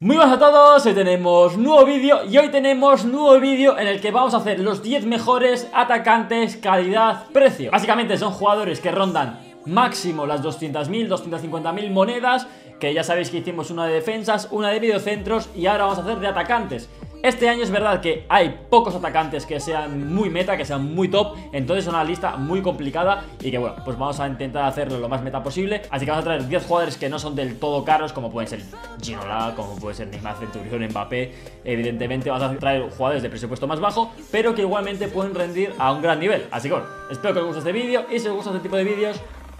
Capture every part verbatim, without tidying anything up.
Muy buenas a todos, hoy tenemos nuevo vídeo y hoy tenemos nuevo vídeo en el que vamos a hacer los diez mejores atacantes calidad-precio. Básicamente son jugadores que rondan máximo las doscientas mil, doscientas cincuenta mil monedas, que ya sabéis que hicimos una de defensas, una de mediocentros y ahora vamos a hacer de atacantes. Este año es verdad que hay pocos atacantes que sean muy meta, que sean muy top, entonces es una lista muy complicada y que bueno, pues vamos a intentar hacerlo lo más meta posible. Así que vamos a traer diez jugadores que no son del todo caros, como pueden ser Ginola, como puede ser Neymar, Centurión, Mbappé. Evidentemente vamos a traer jugadores de presupuesto más bajo, pero que igualmente pueden rendir a un gran nivel. Así que bueno, espero que os guste este vídeo y si os gusta este tipo de vídeos,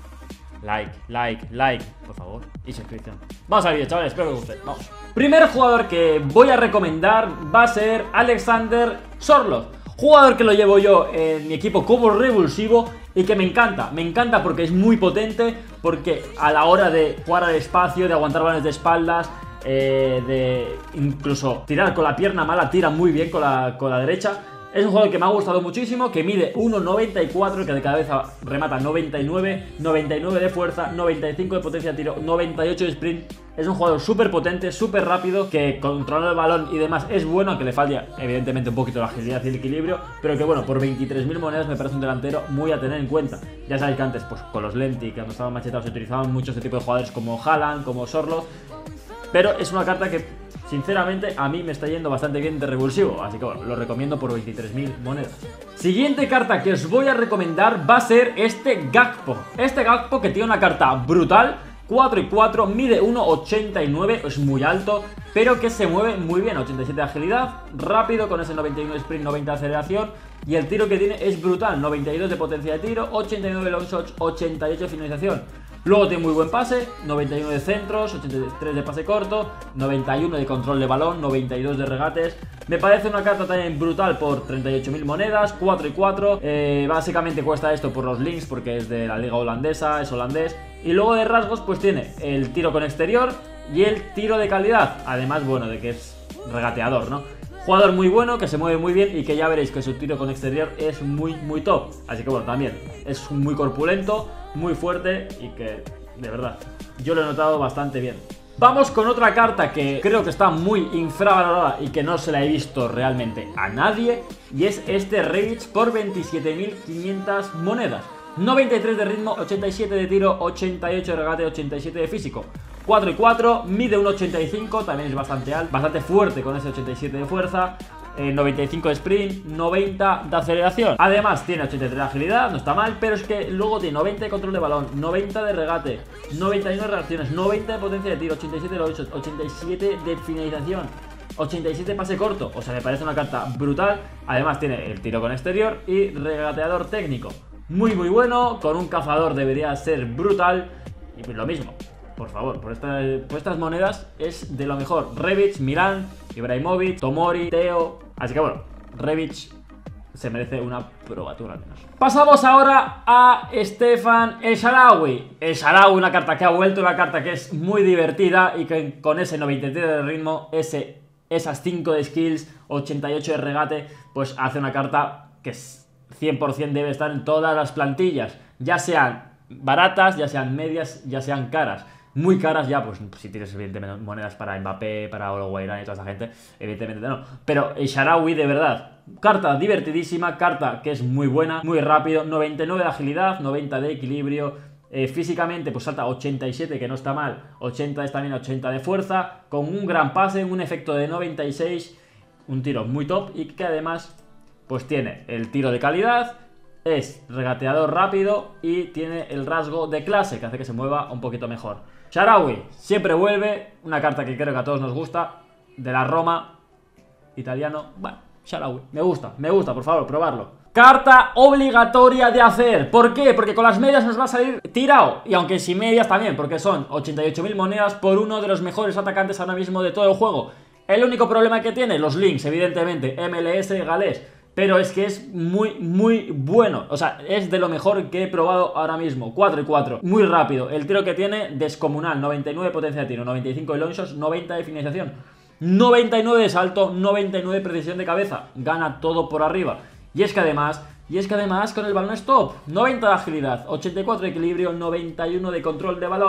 like, like, like, por favor, y suscripción. Vamos al vídeo, chavales, espero que os guste, vamos. Primer jugador que voy a recomendar va a ser Alexander Sorloth. Jugador que lo llevo yo en mi equipo como revulsivo y que me encanta, me encanta porque es muy potente, porque a la hora de jugar al espacio, de aguantar balones de espaldas, eh, de incluso tirar con la pierna mala, tira muy bien con la, con la derecha. Es un jugador que me ha gustado muchísimo, que mide uno noventa y cuatro, que de cabeza remata noventa y nueve, noventa y nueve de fuerza, noventa y cinco de potencia de tiro, noventa y ocho de sprint. Es un jugador súper potente, súper rápido, que controla el balón y demás es bueno, aunque le falla evidentemente un poquito la agilidad y el equilibrio, pero que bueno, por veintitrés mil monedas me parece un delantero muy a tener en cuenta. Ya sabéis que antes, pues con los Lenti, cuando estaban machetados, se utilizaban mucho este tipo de jugadores como Haaland, como Sorloth, pero es una carta que sinceramente a mí me está yendo bastante bien de revulsivo, así que bueno, lo recomiendo por veintitrés mil monedas. Siguiente carta que os voy a recomendar va a ser este Gakpo. Este Gakpo que tiene una carta brutal, cuatro y cuatro, mide uno ochenta y nueve, es muy alto, pero que se mueve muy bien, ochenta y siete de agilidad, rápido con ese noventa y uno de sprint, noventa de aceleración, y el tiro que tiene es brutal, noventa y dos de potencia de tiro, ochenta y nueve de long shots, ochenta y ocho de finalización. Luego tiene muy buen pase, noventa y uno de centros, ochenta y tres de pase corto, noventa y uno de control de balón, noventa y dos de regates. Me parece una carta también brutal por treinta y ocho mil monedas, cuatro y cuatro. Eh, básicamente cuesta esto por los links porque es de la liga holandesa, es holandés. Y luego de rasgos pues tiene el tiro con exterior y el tiro de calidad. Además, bueno, de que es regateador, ¿no? Jugador muy bueno, que se mueve muy bien y que ya veréis que su tiro con exterior es muy, muy top. Así que bueno, también es muy corpulento, muy fuerte y que, de verdad, yo lo he notado bastante bien. Vamos con otra carta que creo que está muy infravalorada y que no se la he visto realmente a nadie, y es este Rebic por veintisiete mil quinientas monedas. noventa y tres de ritmo, ochenta y siete de tiro, ochenta y ocho de regate, ochenta y siete de físico. cuatro y cuatro, mide uno ochenta y cinco, también es bastante alto, bastante fuerte con ese ochenta y siete de fuerza. Eh, noventa y cinco de sprint, noventa de aceleración. Además tiene ochenta y tres de agilidad, no está mal, pero es que luego tiene noventa de control de balón, noventa de regate, noventa y nueve de reacciones, noventa de potencia de tiro, ochenta y siete de ocho, ochenta y siete de finalización, ochenta y siete de pase corto. O sea, me parece una carta brutal. Además tiene el tiro con exterior y regateador técnico. Muy muy bueno, con un cazador debería ser brutal. Y pues lo mismo, por favor, por, esta, por estas monedas es de lo mejor. Rebic, Milan, Ibrahimovic, Tomori, Teo. Así que bueno, Rebic se merece una probatura al menos. Pasamos ahora a Stefan El Shaarawy. El Shaarawy, una carta que ha vuelto, una carta que es muy divertida y que con ese noventa y tres de ritmo, ese, esas cinco de skills, ochenta y ocho de regate, pues hace una carta que es cien por cien debe estar en todas las plantillas, ya sean baratas, ya sean medias, ya sean caras. Muy caras ya, pues si tienes evidentemente monedas para Mbappé, para Ologuairán y toda esa gente, evidentemente no. Pero el Shaarawy, de verdad, carta divertidísima, carta que es muy buena, muy rápido, noventa y nueve de agilidad, noventa de equilibrio, eh, físicamente pues salta ochenta y siete, que no está mal, ochenta es también ochenta de fuerza, con un gran pase, un efecto de noventa y seis, un tiro muy top y que además pues tiene el tiro de calidad, es regateador rápido y tiene el rasgo de clase que hace que se mueva un poquito mejor. Shaarawy siempre vuelve, una carta que creo que a todos nos gusta, de la Roma, italiano. Bueno, Shaarawy, me gusta, me gusta, por favor, probarlo. Carta obligatoria de hacer. ¿Por qué? Porque con las medias nos va a salir tirado. Y aunque sin medias también, porque son ochenta y ocho mil monedas por uno de los mejores atacantes ahora mismo de todo el juego. El único problema que tiene, los links, evidentemente, M L S, galés. Pero es que es muy, muy bueno. O sea, es de lo mejor que he probado ahora mismo. cuatro y cuatro, muy rápido. El tiro que tiene, descomunal. noventa y nueve de potencia de tiro, noventa y cinco de long shots, noventa de finalización, noventa y nueve de salto, noventa y nueve de precisión de cabeza. Gana todo por arriba. Y es que además, y es que además con el balón stop, noventa de agilidad, ochenta y cuatro de equilibrio, noventa y uno de control de balón.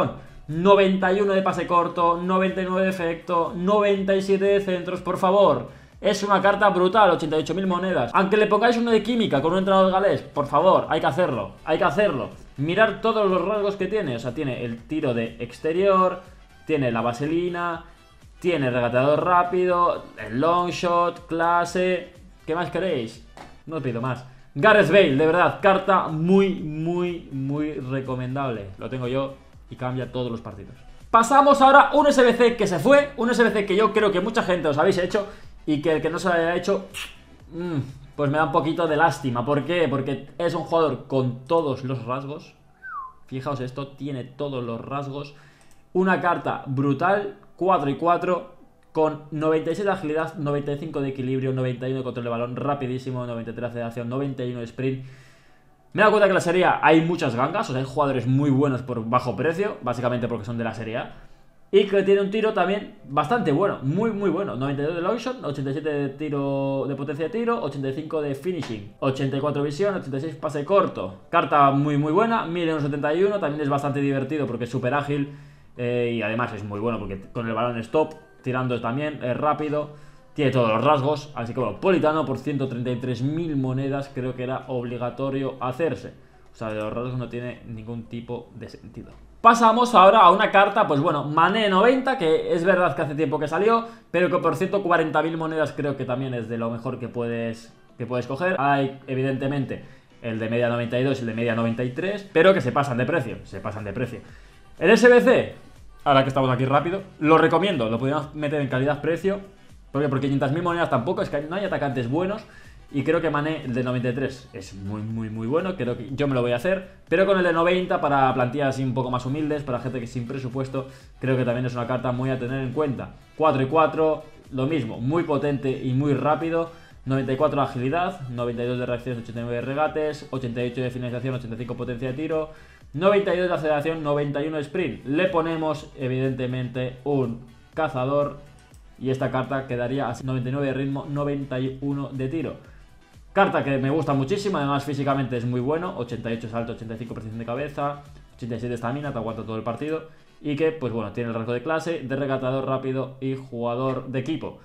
noventa y uno de pase corto, noventa y nueve de efecto, noventa y siete de centros, por favor. Es una carta brutal, ochenta y ocho mil monedas. Aunque le pongáis uno de química con un entrenador galés, por favor, hay que hacerlo, hay que hacerlo. Mirar todos los rasgos que tiene, o sea, tiene el tiro de exterior, tiene la vaselina, tiene regateador rápido, el long shot, clase... ¿Qué más queréis? No os pido más. Gareth Bale, de verdad, carta muy, muy, muy recomendable. Lo tengo yo y cambia todos los partidos. Pasamos ahora a un S B C que se fue, un S B C que yo creo que mucha gente os habéis hecho y que el que no se lo haya hecho, mmm, pues me da un poquito de lástima. ¿Por qué? Porque es un jugador con todos los rasgos. Fijaos esto, tiene todos los rasgos. Una carta brutal, cuatro y cuatro, con noventa y siete de agilidad, noventa y cinco de equilibrio, noventa y uno de control de balón, rapidísimo, noventa y tres de aceleración, noventa y uno de sprint. Me he dado cuenta que en la Serie A hay muchas gangas, o sea, hay jugadores muy buenos por bajo precio, básicamente porque son de la Serie A. Y que tiene un tiro también bastante bueno, muy muy bueno. noventa y dos de long shot, ochenta y siete de tiro de potencia de tiro, ochenta y cinco de finishing, ochenta y cuatro visión, ochenta y seis pase corto. Carta muy muy buena, mide uno setenta y uno, también es bastante divertido porque es súper ágil eh, y además es muy bueno porque con el balón stop, tirando también, es rápido, tiene todos los rasgos. Así que bueno, Politano por ciento treinta y tres mil monedas creo que era obligatorio hacerse. O sea, de los rasgos no tiene ningún tipo de sentido. Pasamos ahora a una carta, pues bueno, Mané noventa, que es verdad que hace tiempo que salió, pero que por ciento cuarenta mil monedas creo que también es de lo mejor que puedes, que puedes coger. Hay, evidentemente, el de media noventa y dos y el de media noventa y tres, pero que se pasan de precio, se pasan de precio. El S B C, ahora que estamos aquí rápido, lo recomiendo, lo podríamos meter en calidad-precio, porque por quinientas mil monedas tampoco, es que no hay atacantes buenos. Y creo que Mané, el de noventa y tres, es muy, muy, muy bueno. Creo que yo me lo voy a hacer. Pero con el de noventa, para plantillas así un poco más humildes, para gente que sin presupuesto, creo que también es una carta muy a tener en cuenta. cuatro y cuatro, lo mismo, muy potente y muy rápido. noventa y cuatro de agilidad, noventa y dos de reacciones, ochenta y nueve de regates, ochenta y ocho de finalización, ochenta y cinco potencia de tiro, noventa y dos de aceleración, noventa y uno de sprint. Le ponemos, evidentemente, un cazador. Y esta carta quedaría a noventa y nueve de ritmo, noventa y uno de tiro. Carta que me gusta muchísimo, además físicamente es muy bueno, ochenta y ocho salto, ochenta y cinco precisión de cabeza, ochenta y siete estamina, te aguanta todo el partido. Y que, pues bueno, tiene el rasgo de clase, de regatador rápido y jugador de equipo.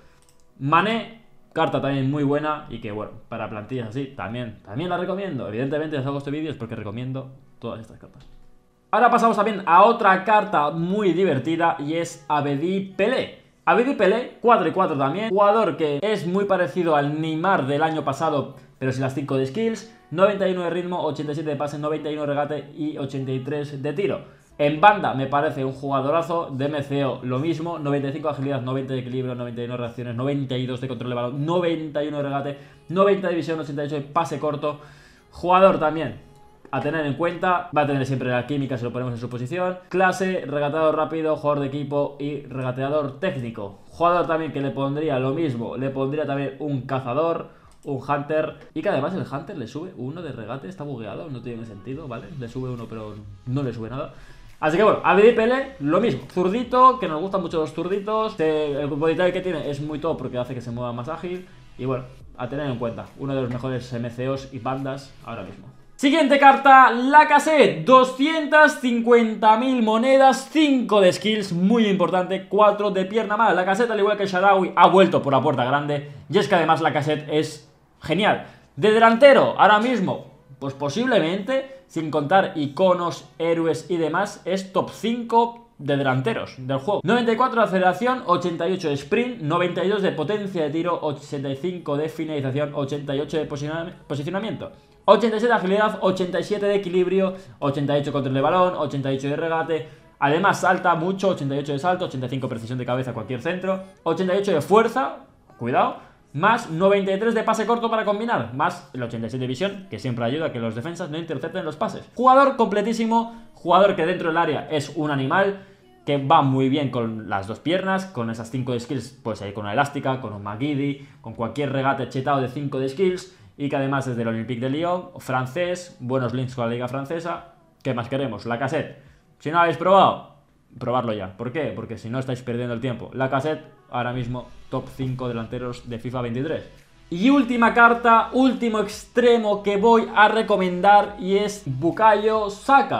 Mané, carta también muy buena y que, bueno, para plantillas así, también, también la recomiendo. Evidentemente os hago este vídeo es porque recomiendo todas estas cartas. Ahora pasamos también a otra carta muy divertida y es Abedi Pelé. Abedi Pelé, cuatro y cuatro también, jugador que es muy parecido al Neymar del año pasado, pero sin las cinco de skills, noventa y uno de ritmo, ochenta y siete de pase, noventa y uno de regate y ochenta y tres de tiro. En banda me parece un jugadorazo, de M C O lo mismo, noventa y cinco de agilidad, noventa de equilibrio, noventa y uno de reacciones, noventa y dos de control de balón, noventa y uno de regate, noventa de visión, ochenta y ocho de pase corto. Jugador también a tener en cuenta, va a tener siempre la química si lo ponemos en su posición. Clase, regateador rápido, jugador de equipo y regateador técnico. Jugador también que le pondría lo mismo, le pondría también un cazador, un hunter. Y que además el hunter le sube uno de regate, está bugueado, no tiene sentido, ¿vale? Le sube uno pero no le sube nada. Así que bueno, Abedi Pelé, lo mismo, zurdito, que nos gustan mucho los zurditos. El body type que tiene es muy top porque hace que se mueva más ágil. Y bueno, a tener en cuenta, uno de los mejores M C Os y bandas ahora mismo. Siguiente carta, Lacazette, doscientas cincuenta mil monedas, cinco de skills, muy importante, cuatro de pierna mala. Lacazette, al igual que Shaarawy, ha vuelto por la puerta grande, y es que además Lacazette es genial. De delantero, ahora mismo, pues posiblemente, sin contar iconos, héroes y demás, es top cinco de delanteros del juego. noventa y cuatro de aceleración, ochenta y ocho de sprint, noventa y dos de potencia de tiro, ochenta y cinco de finalización, ochenta y ocho de posicionamiento. ochenta y siete de agilidad, ochenta y siete de equilibrio, ochenta y ocho control de balón, ochenta y ocho de regate. Además salta mucho, ochenta y ocho de salto, ochenta y cinco precisión de cabeza a cualquier centro, ochenta y ocho de fuerza, cuidado, más noventa y tres de pase corto para combinar, más el ochenta y siete de visión, que siempre ayuda a que los defensas no intercepten los pases. Jugador completísimo, jugador que dentro del área es un animal, que va muy bien con las dos piernas, con esas cinco de skills, pues ahí con una elástica, con un McGiddy, con cualquier regate chetado de cinco de skills. Y que además es del Olympique de Lyon, francés, buenos links con la liga francesa. ¿Qué más queremos? Lacazette. Si no lo habéis probado, probarlo ya. ¿Por qué? Porque si no estáis perdiendo el tiempo. Lacazette, ahora mismo top cinco delanteros de FIFA veintitrés. Y última carta, último extremo que voy a recomendar y es Bukayo Saka.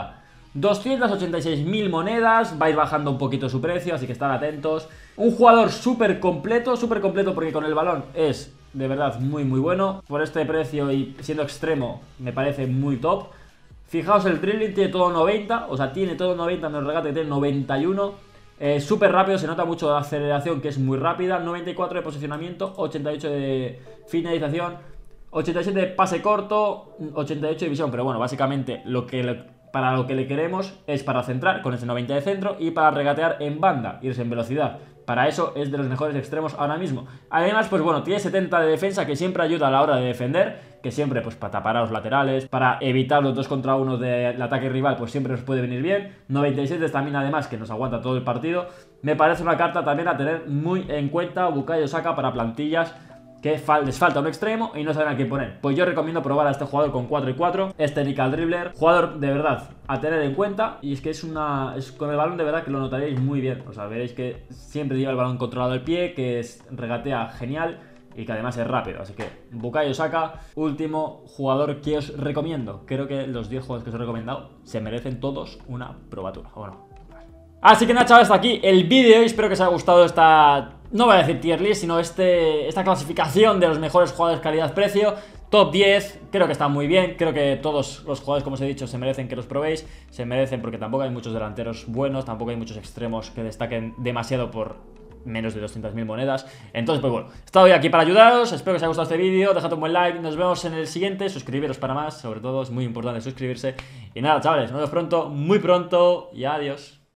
doscientas ochenta y seis mil monedas, va a ir bajando un poquito su precio, así que estad atentos. Un jugador súper completo, súper completo porque con el balón es de verdad muy muy bueno. Por este precio y siendo extremo me parece muy top. Fijaos, el dribbling tiene todo noventa, o sea, tiene todo noventa, menos regate que tiene noventa y uno. Eh, súper rápido, se nota mucho la aceleración que es muy rápida. noventa y cuatro de posicionamiento, ochenta y ocho de finalización, ochenta y siete de pase corto, ochenta y ocho de visión. Pero bueno, básicamente lo que le, para lo que le queremos es para centrar con ese noventa de centro y para regatear en banda, irse en velocidad. Para eso es de los mejores extremos ahora mismo. Además, pues bueno, tiene setenta de defensa, que siempre ayuda a la hora de defender, que siempre pues para tapar a los laterales, para evitar los dos contra uno del ataque rival, pues siempre nos puede venir bien. noventa y seis de estamina además, que nos aguanta todo el partido. Me parece una carta también a tener muy en cuenta, Bukayo Saka, para plantillas que fal les falta un extremo y no saben a quién poner. Pues yo recomiendo probar a este jugador con cuatro y cuatro, este Nickel Dribbler, jugador de verdad a tener en cuenta. Y es que es una es con el balón de verdad que lo notaréis muy bien. O sea, veréis que siempre lleva el balón controlado al pie, que es, regatea genial y que además es rápido. Así que Bukayo Saka, último jugador que os recomiendo. Creo que los diez jugadores que os he recomendado se merecen todos una probatura. Bueno, así que nada, chavales, hasta aquí el vídeo. Espero que os haya gustado esta, no voy a decir tier list, sino este, esta clasificación de los mejores jugadores calidad-precio. Top diez, creo que está muy bien. Creo que todos los jugadores, como os he dicho, se merecen que los probéis. Se merecen porque tampoco hay muchos delanteros buenos, tampoco hay muchos extremos que destaquen demasiado por menos de doscientas mil monedas. Entonces, pues bueno, he estado hoy aquí para ayudaros. Espero que os haya gustado este vídeo. Dejad un buen like, nos vemos en el siguiente. Suscribiros para más, sobre todo es muy importante suscribirse. Y nada, chavales, nos vemos pronto, muy pronto y adiós.